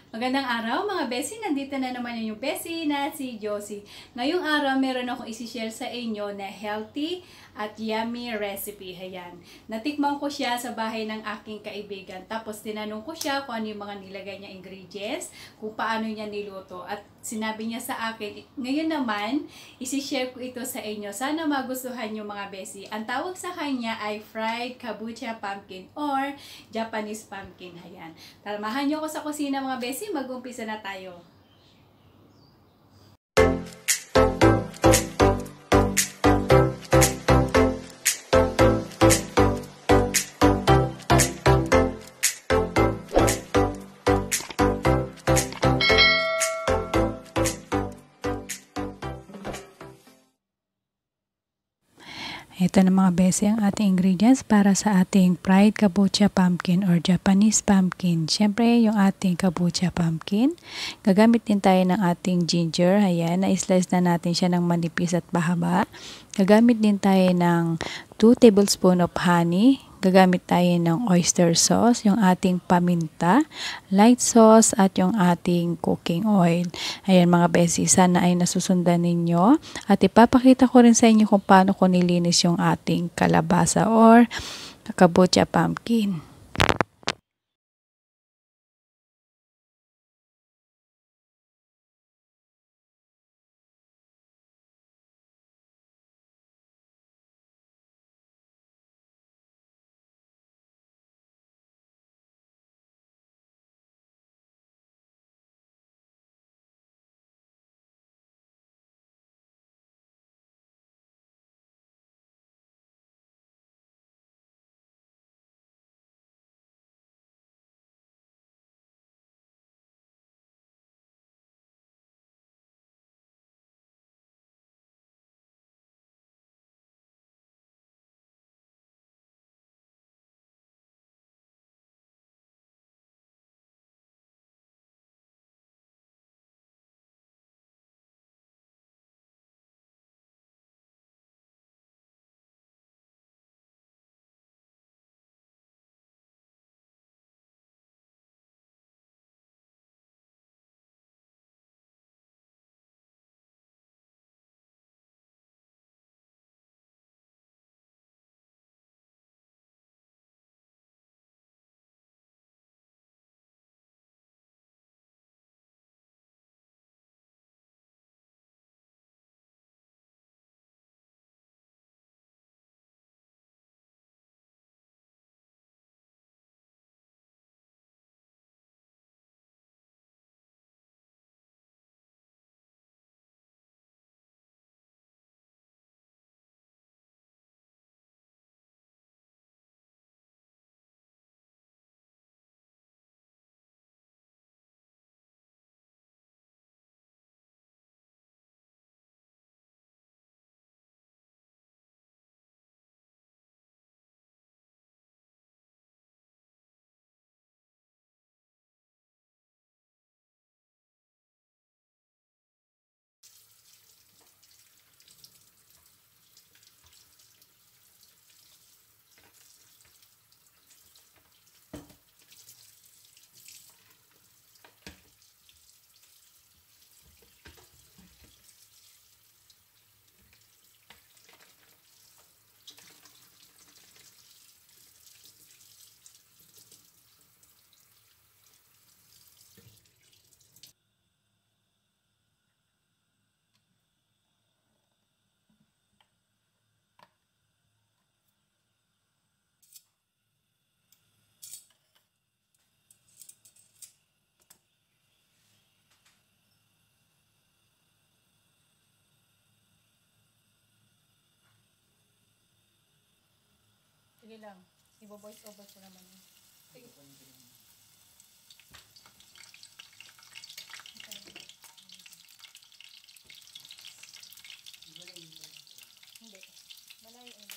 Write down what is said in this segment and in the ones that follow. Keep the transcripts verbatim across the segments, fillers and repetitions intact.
Magandang araw mga besi, nandito na naman yung besi na si Josie. Ngayong araw meron akong isi-share sa inyo na healthy at yummy recipe. Ayan. Natikman ko siya sa bahay ng aking kaibigan. Tapos tinanong ko siya kung ano yung mga nilagay niya ingredients, kung paano niya niluto. At sinabi niya sa akin, ngayon naman, isi-share ko ito sa inyo. Sana magustuhan yung mga besi. Ang tawag sa kanya ay fried kabocha pumpkin or Japanese pumpkin. Ayan. Tamahan niyo ako sa kusina mga besi. Mag-umpisa na tayo. Ito na mga bese ang ating ingredients para sa ating fried kabocha pumpkin or Japanese pumpkin. Siyempre, yung ating kabocha pumpkin. Gagamit din tayo ng ating ginger. Ayan, na-slice na natin siya ng manipis at bahaba. Gagamit din tayo ng two tablespoons of honey. Gagamit tayo ng oyster sauce, yung ating paminta, light sauce, at yung ating cooking oil. Ayan mga besi, sana ay nasusundan ninyo. At ipapakita ko rin sa inyo kung paano ko nilinis yung ating kalabasa or kabocha pumpkin. Sige lang. Ibo-voice over ko naman yun. Sige. Hindi. Malayo ano.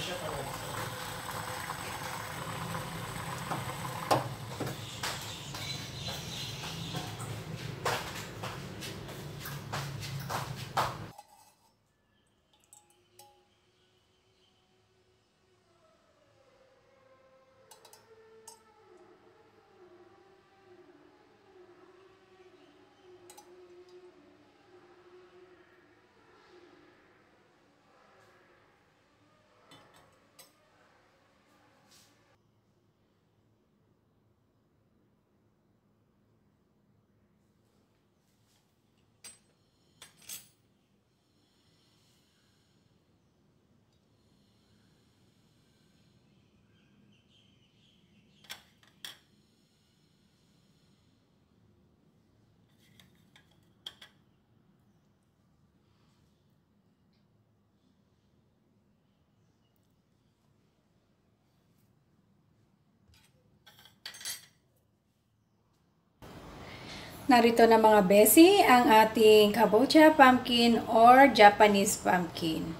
Narito na mga besi ang ating Kabocha pumpkin or Japanese pumpkin.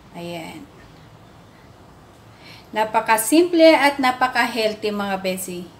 Ayan. Napaka-simple at napaka-healthy mga besi.